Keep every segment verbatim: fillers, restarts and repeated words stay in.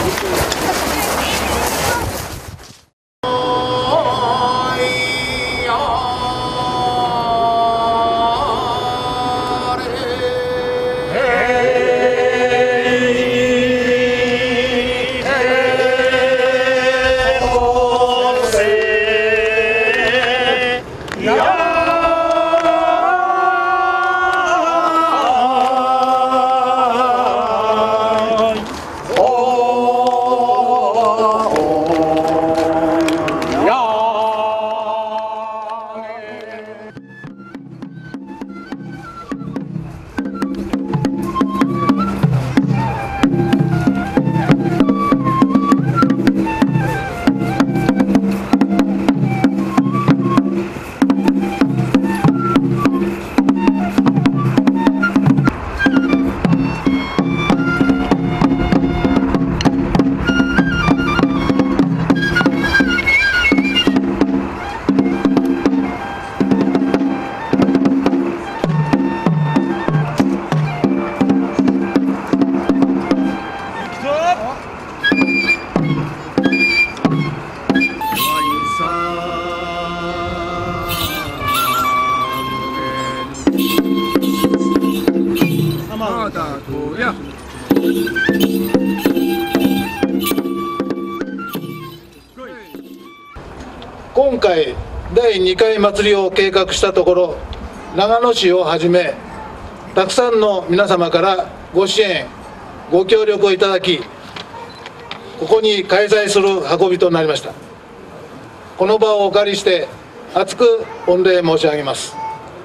今回だいにかい祭りを計画したところ、長野市をはじめたくさんの皆様からご支援ご協力をいただき、ここに開催する運びとなりました。この場をお借りして厚く御礼申し上げます。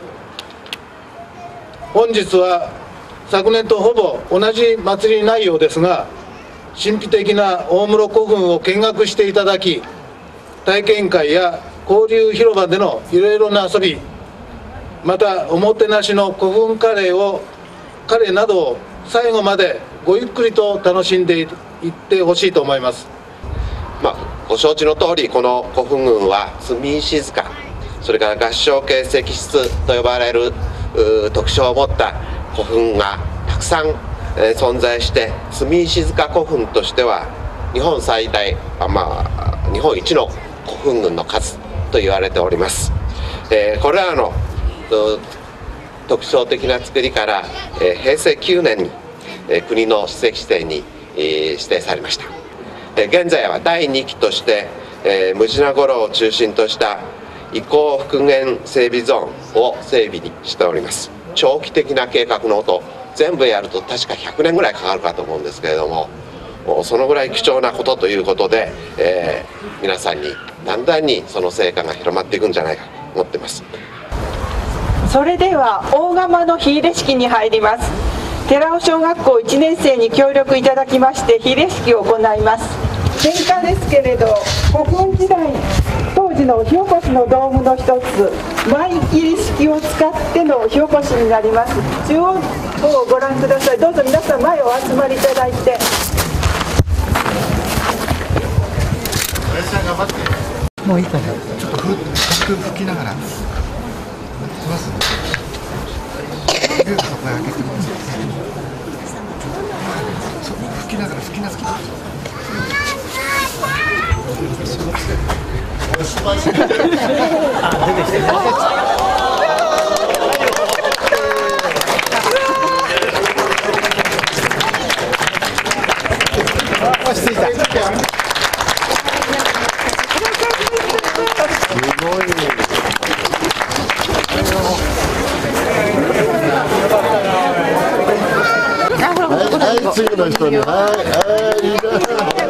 本日は昨年とほぼ同じ祭り内容ですが、神秘的な大室古墳を見学していただき、体験会や交流広場でのいろいろな遊び、またおもてなしの古墳カレーをカレーなどを最後までごゆっくりと楽しんでいってほしいと思います。 まあ、ご承知の通り、この古墳群は住石塚、それから合掌形石室と呼ばれる特徴を持った古墳がたくさん、えー、存在して、住石塚古墳としては日本最大、まあ、日本一の古墳群の数と言われております。えー、これらの特徴的な作りから、えー、へいせいきゅうねんに、えー、国の史跡指定に、えー、指定されました。えー、現在はだいにきとして、えー、ムジナゴロウを中心とした遺構復元整備ゾーンを整備にしております。長期的な計画の音、全部やると確かひゃくねんぐらいかかるかと思うんですけれども、そのぐらい貴重なことということで、えー、皆さんにだんだんにその成果が広まっていくんじゃないかと思っています。 それでは大釜の火入れ式に入ります。寺尾小学校いちねん生に協力いただきまして火入れ式を行います。点火ですけれど、古墳時代当時の火起こしの道具の一つ、前切り式を使っての火起こしになります。中央をご覧ください。どうぞ皆さん前をお集まりいただいて。 もういいかな。ちょっとふ吹きながら。します。そこへ開けてもらって。吹きながら吹きながら。あ、出てきて。落ち着いた。すごい。はい、はい、次の人に、はい、はい、いいな。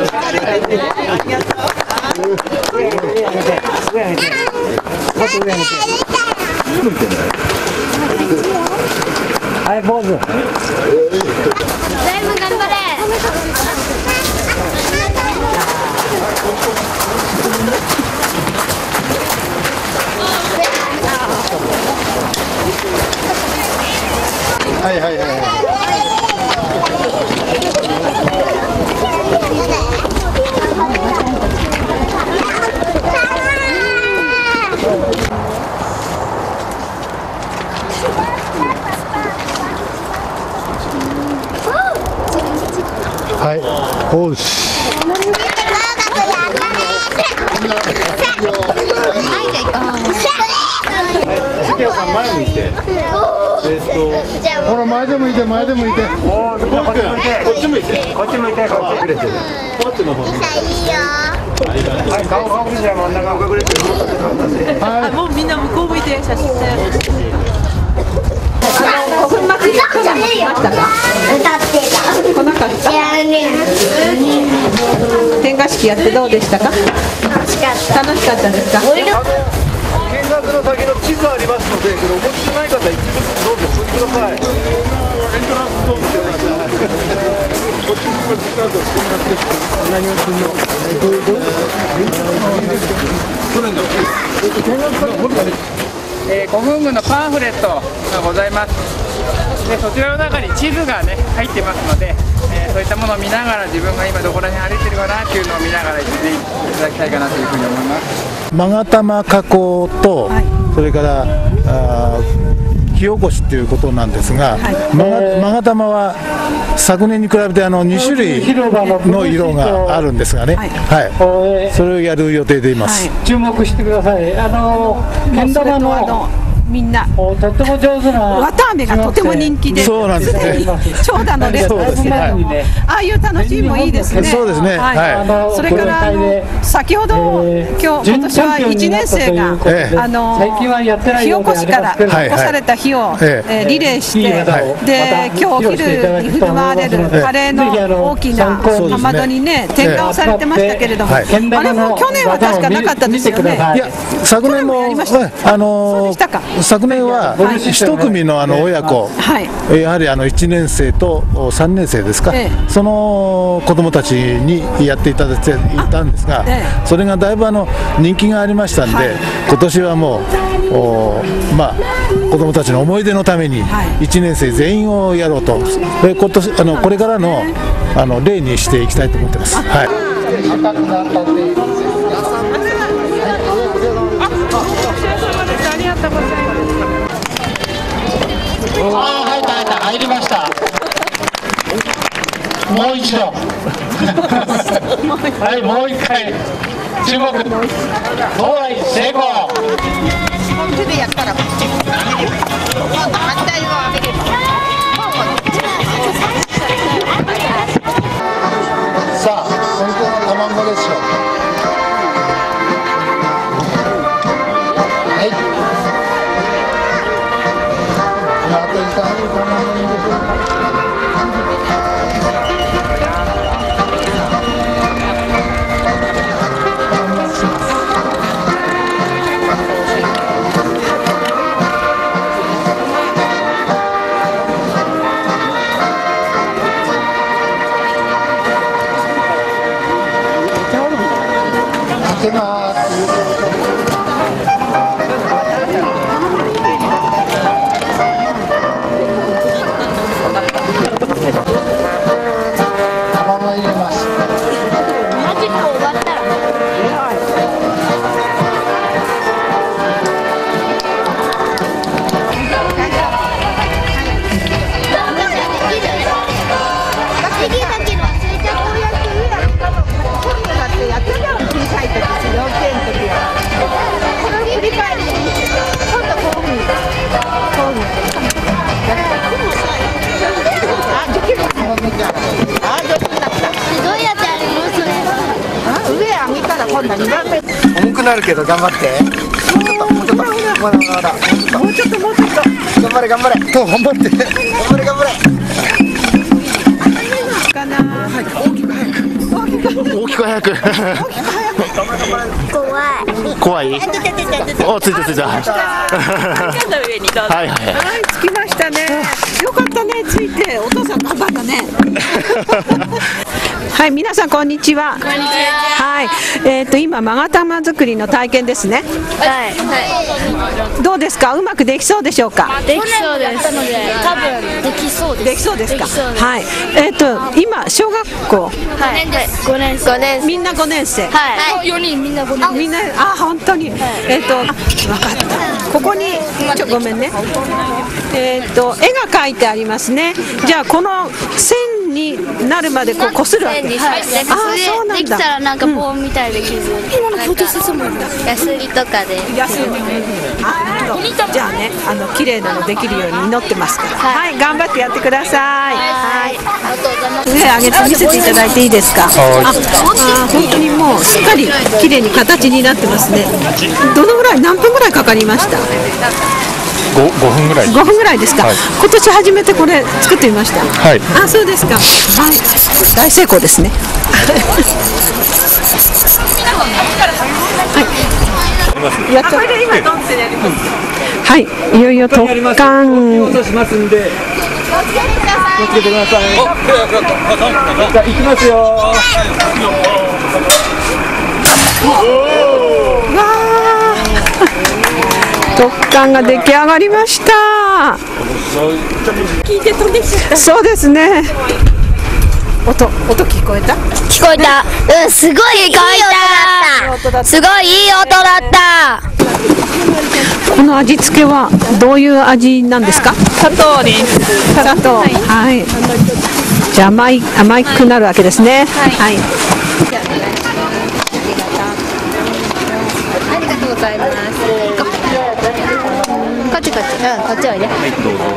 はい、坊主。 全部頑張れ。 はいはいはいはい。はい、おうし。 関谷さん前向いて。えっと、ほら前で向いて前で向いて。おお、こっち向いて。こっち向いて。こっち隠れてる。こっちの方。はい、顔顔じゃ真ん中隠れてる。はい。 もうみんな向こう向いて写真ね。あの古墳祭り去年来ましたか？ 歌ってた。 来なかった。点火式やってどうでしたか？ 楽しかった。 楽しかったですか？ 見学の先の地図ありますので、これお持ちのない方一部どうぞお持ちください。エントランスどうぞ。こっちにこっちカードしてもらって何をするの？どういうどういう去年の見学から掘るかね。 えー、古墳群のパンフレットがございます。でそちらの中に地図がね入ってますので、えー、そういったものを見ながら自分が今どこら辺歩いてるかなっていうのを見ながら行っていただきたいかなというふうに思います。 勾玉加工と、はい、それからあ火起こしということなんですが、はい、勾玉は昨年に比べてあのに種類の色があるんですがね、はいはい、それをやる予定でいます、 はい、注目してください。あのけん玉のみんなとっても上手な綿あめがとても人気で、 そうなんですね。 長蛇の列ですけど、ああいう楽しみもいいですね。 そうですね。 はい。それからあの先ほど今日今年はいちねん生があの火起こしから起こされた火をリレーして、で今日お昼に振る舞われるカレーの大きなかまどにね点火をされてましたけれども、あれも去年は確かなかったですよね。 いや昨年もあの昨年は一組のあの親子、はい、やはりあのいちねん生とさんねん生ですか、ええ、その子どもたちにやっていただいていたんですが、ええ、それがだいぶあの人気がありましたんで、はい、今年はもうまあ子どもたちの思い出のためにいちねん生全員をやろうと、で今年あのこれからのあの例にしていきたいと思ってます。はい。赤くなったっていいです。ああ入った入った入りました。もう一度はいもう一回注目到来成功。手でやったら反対を上げればさあ本当の卵ですよ。開けます。卵入れます。マジック終わったら。重くなるけど頑張って。もうちょっともうちょっとまだまだもうちょっともうちょっと頑張れ頑張れ。もう頑張って頑張れ頑張れ。かな。大きく早く大きく早く怖い怖い。おついたついた。はいはいはい着きましたね。よかったねついて。お父さん頑張ったね。はい、皆さんこんにちは。こんにちは。はい、えっと今勾玉作りの体験ですね。 はいはい。 どうですか。うまくできそうでしょうか。 できそうです。多分できそうです。 できそうですか。はい。えっと今小学校。 はい。ごねん生。 みんなごねん生。 はい。よにんみんなごねん生。 みんなあ本当に。えっと分かった。ここにちょごめんね。えっと絵が描いてありますね。じゃあこの線にになるまでこう擦るわけ。 はい、 ああ、そうなんだ。 できたらなんか棒みたいで傷、今のプロテストもヤスリとかで安い。あ、なるほど。じゃあね、あの綺麗なのできるように祈ってますから。はい、頑張ってやってください。はい。上上げて見せていただいていいですか。あ、あ、本当にもうしっかり綺麗に形になってますね。どのぐらい、何分ぐらいかかりました。 ごふんぐらい。 ごふんぐらいですか。はい、今年初めてこれ作ってみました。 はい。 あ、そうですか。はい。大成功ですね。はい。やっちゃう。はい。いよいよ突貫。 落としますんで。気をつけてください。じゃあ行きますよ。 わあ。突貫が出来上がりました。聞いて飛んできちゃった。そうですね。音、音聞こえた？ 聞こえた。うん、すごい聞こえた。すごいいい音だった。 この味付けはどういう味なんですか？砂糖です。砂糖。はい。じゃあ甘い甘くなるわけですね。はい。 ありがとうございます。こっちこっち、うん、こっちおいで。はい、どうぞ。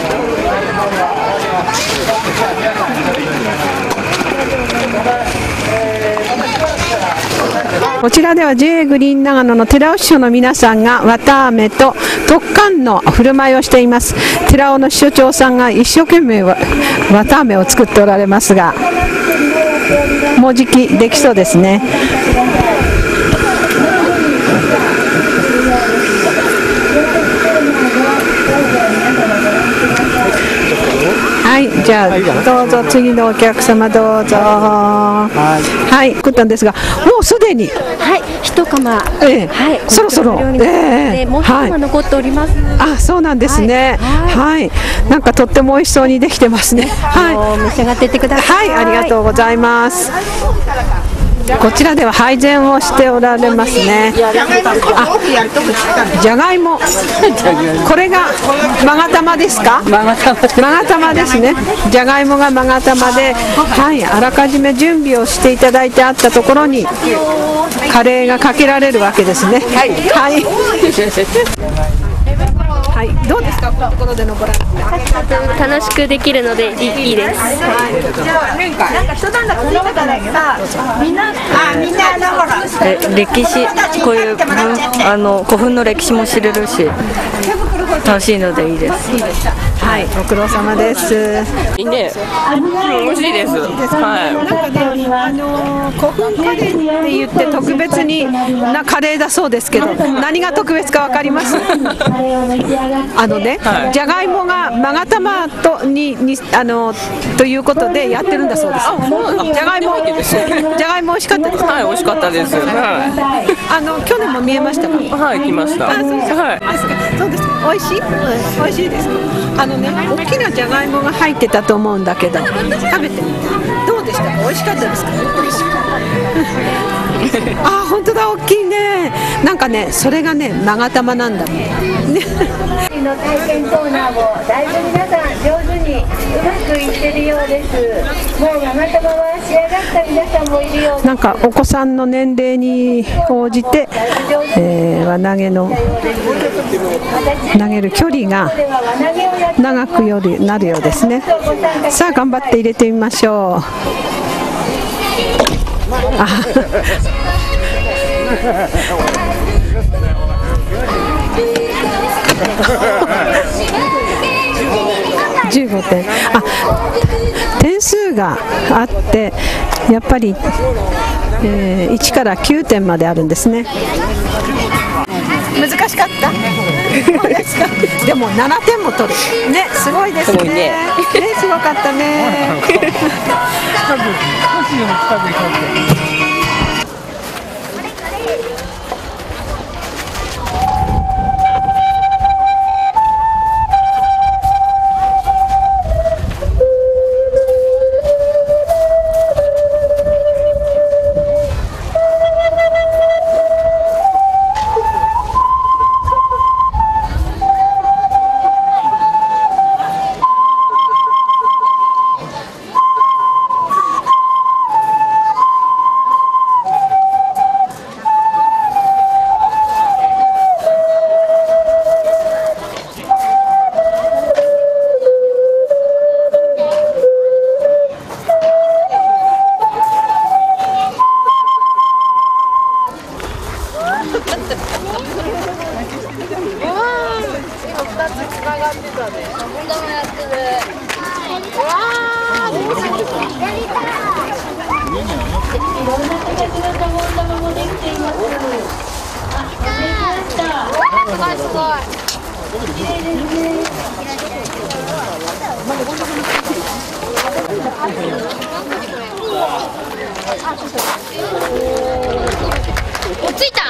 こちらでは ジェイ グリーン長野の寺尾師匠の皆さんが綿あめと突貫の振る舞いをしています。寺尾の師匠長さんが一生懸命綿あめを作っておられますが、もうじきできそうですね。はい、じゃあどうぞ次のお客様どうぞ。はい、はい、作ったんですが、もうすでにはい一釜、 ええ、 はい、 そろそろ、 ええ、もう一釜残っております。 あ、そうなんですね。はい、はい、なんかとっても美味しそうにできてますね。はい、 召し上がっていってください。 はい、ありがとうございます。こちらでは配膳をしておられますね。あ、じゃがいも。これがまが玉ですか？まが玉ですね。じゃがいもがまが玉で、はい、あらかじめ準備をしていただいてあったところにカレーがかけられるわけですね。はい。はいはい、どうですか、このところでのご覧。 楽しくできるのでいいです。 じゃあなんか一段落ついたからさ、みんなあみんなあのほらえ歴史こういうあの古墳の歴史も知れるし楽しいのでいいです。 はい、ご苦労様です。 いいね。美味しいです。はい。 なんかね、あの古墳カレーって言って特別になカレーだそうですけど、何が特別かわかります？あのね、はい、じゃがいもがまが玉とににあのということでやってるんだそうです。じゃがいもじゃがいも美味しかったです。 はい、美味しかったです。はい。 あの去年も見えましたか？ はい、来ました。 あ、そうですか。はい。そうですか。美味しい？美味しいですか。あのね、大きなじゃがいもが入ってたと思うんだけど、食べてみてどうでしたか？美味しかったですか？あ、本当だ、大きいね。なんかね、それがね、まが玉なんだね。 の体験コーナーもだいぶ皆さん上手にうまくいってるようです。もうまが玉は仕上がった皆さんもいるようです。 なんかお子さんの年齢に応じて、えー、輪投げの投げる距離が長くよりなるようですね。さあ頑張って入れてみましょう。あじゅうごてん、あ、点数があってやっぱり、えー、いちからきゅうてんまであるんですね。難しかったでもななてんも取るね、すごいですね。すごいね。ね、すごかったね近く少しでも近くに帰ってつつながってたね。本当もやってる。わー、やりたい。いろんな形のシャボン玉もできています。あ、できました。わー、すごいすごい。綺麗ですね。 おついた？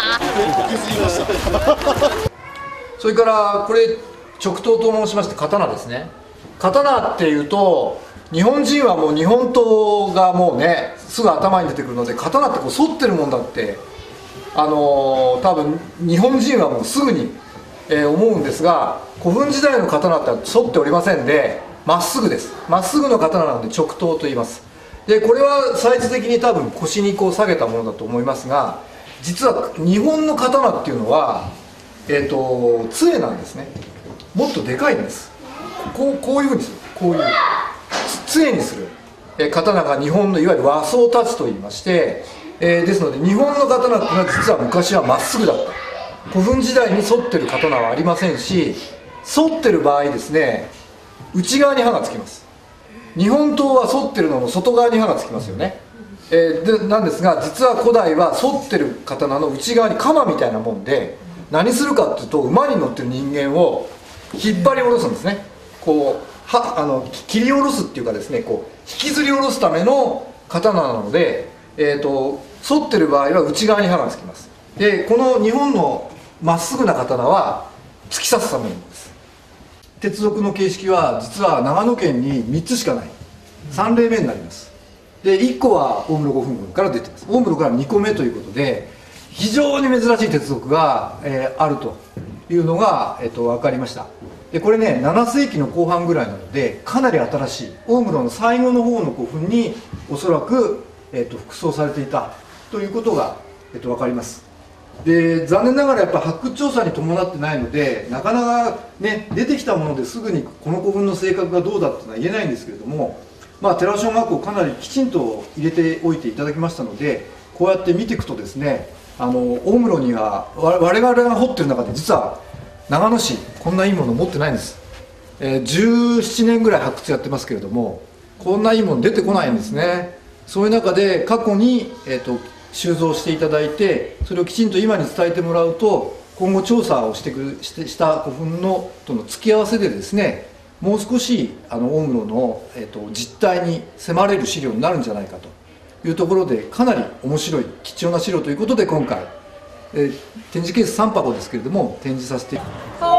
それからこれ直刀と申しまして刀ですね。刀っていうと日本人はもう日本刀がもうねすぐ頭に出てくるので、刀ってこう反ってるもんだってあのー、多分日本人はもうすぐに、えー、思うんですが、古墳時代の刀って反っておりませんでまっすぐです。まっすぐの刀なので直刀と言います。でこれはサイズ的に多分腰にこう下げたものだと思いますが、実は日本の刀っていうのはえーと杖なんですね。もっとでかいんです。こう、こういうふうにする、こういう杖にする、えー、刀が日本のいわゆる和装太刀といいまして、えー、ですので日本の刀っていうのは実は昔はまっすぐだった。古墳時代に反ってる刀はありませんし、反ってる場合ですね内側に刃がつきます。日本刀は反ってるのの外側に刃がつきますよね。えー、でなんですが実は古代は反ってる刀の内側に鎌みたいなもんで、何するかっていうと馬に乗ってる人間を引っ張り下ろすんですね。こうはあの切り下ろすっていうかですね、こう引きずり下ろすための刀なので、えーと反ってる場合は内側に刃がつきます。でこの日本のまっすぐな刀は突き刺すためのものです。鉄属の形式は実は長野県にみっつしかないさん例目になります。でいっこは大室古墳群から出てます。大室からにこめということで非常に珍しい鉄属が、えー、あるというのが、えー、と分かりました。でこれねなな世紀の後半ぐらいなのでかなり新しい大室の最後の方の古墳におそらく、えー、と副葬されていたということが、えー、と分かります。で残念ながらやっぱ発掘調査に伴ってないのでなかなかね出てきたものですぐにこの古墳の性格がどうだっていうのは言えないんですけれども、まあ寺尾小学校かなりきちんと入れておいていただきましたので、こうやって見ていくとですね、あの大室には我々が掘ってる中で実は長野市こんないいもの持ってないんです。えー、じゅうななねんぐらい発掘やってますけれどもこんないいもの出てこないんですね。そういう中で過去に、えー、と収蔵していただいてそれをきちんと今に伝えてもらうと今後調査をしてくしてした古墳のとの付き合わせでですねもう少しあの大室の、えー、と実態に迫れる資料になるんじゃないかというところでかなり面白い貴重な資料ということで今回、えー、展示ケースさん箱ですけれども展示させていただきます。